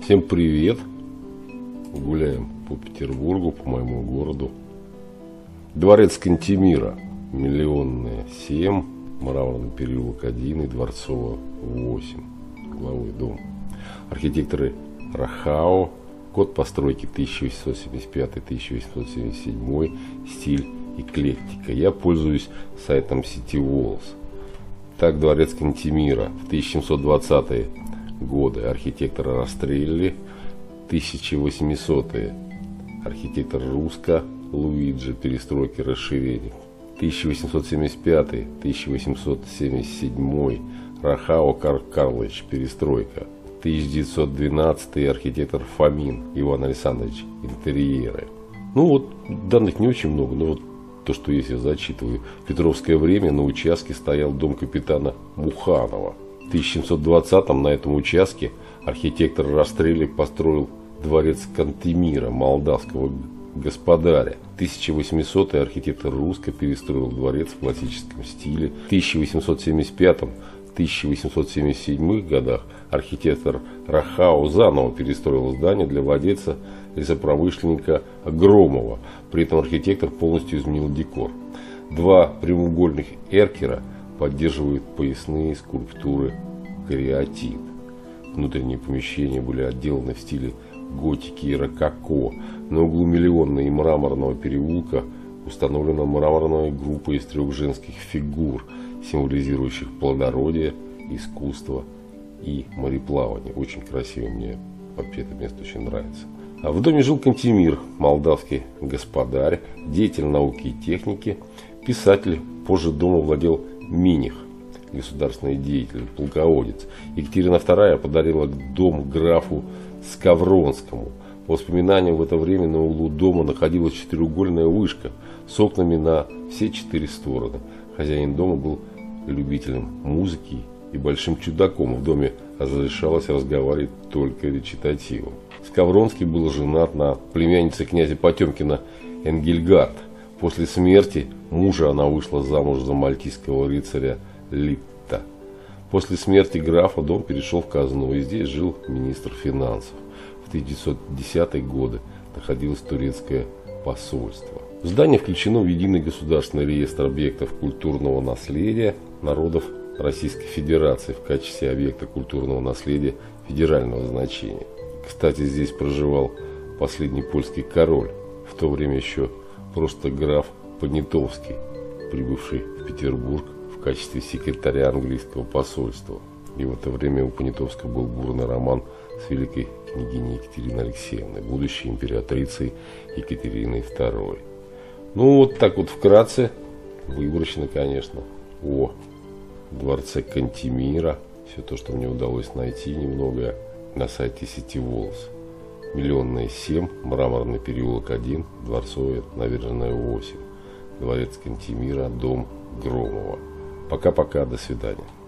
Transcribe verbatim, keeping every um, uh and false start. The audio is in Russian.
Всем привет! Гуляем по Петербургу, по моему городу. Дворец Кантемира, Миллионная семь, Мраморный переулок один и Дворцово восемь. Угловой дом. Архитекторы Рахао. Год постройки тысяча восемьсот семьдесят пятый — тысяча восемьсот семьдесят седьмой. Стиль эклектика. Я пользуюсь сайтом CityWalls. Так, Дворец Кантемира в тысяча семьсот двадцатые годы архитектора Растрелли, тысяча восьмисотые архитектор Русско, Луиджи, перестройки, расширения, тысяча восемьсот семьдесят пятый — тысяча восемьсот семьдесят седьмой Рахао Кар Карлович, перестройка, тысяча девятьсот двенадцатый архитектор Фомин Иван Александрович, интерьеры. Ну вот, данных не очень много, но вот то, что есть, я зачитываю. В Петровское время на участке стоял дом капитана Муханова. В тысяча семьсот двадцатом на этом участке архитектор Растрелли построил дворец Кантемира, молдавского господаря. В тысяча восьмисотый архитектор Русско перестроил дворец в классическом стиле. В тысяча восемьсот семьдесят пятом — тысяча восемьсот семьдесят седьмых годах архитектор Рахао заново перестроил здание для владельца лесопромышленника Громова. При этом архитектор полностью изменил декор. Два прямоугольных эркера поддерживают поясные скульптуры кариатид. Внутренние помещения были отделаны в стиле готики и рококо. На углу Миллионной и Мраморного переулка установлена мраморная группа из трех женских фигур, символизирующих плодородие, искусство и мореплавание. Очень красиво, мне вообще это место очень нравится. А в доме жил Кантемир, молдавский господарь, деятель науки и техники, писатель. Позже домом владел Миних, государственный деятель, полководец. Екатерина вторая подарила дом графу Скавронскому. По воспоминаниям, в это время на углу дома находилась четырехугольная вышка с окнами на все четыре стороны. Хозяин дома был любителем музыки и большим чудаком. В доме разрешалось разговаривать только речитативом. Скавронский был женат на племяннице князя Потемкина Энгельгард. После смерти мужа она вышла замуж за мальтийского рыцаря Литта. После смерти графа дом перешел в казну, и здесь жил министр финансов. В тысяча девятьсот десятые годы находилось турецкое посольство. В здание включено в единый государственный реестр объектов культурного наследия народов Российской Федерации в качестве объекта культурного наследия федерального значения. Кстати, здесь проживал последний польский король, в то время еще просто граф Понятовский, прибывший в Петербург в качестве секретаря английского посольства. И в это время у Понятовского был бурный роман с великой княгиней Екатериной Алексеевной, будущей императрицей Екатериной второй. Ну вот так вот вкратце, выборочно, конечно, о дворце Кантемира. Все то, что мне удалось найти немного на сайте CityWalls. Миллионная семь, Мраморный переулок один, Дворцовая, Набережная восемь, Дворец Кантемира, дом Громова. Пока-пока, до свидания.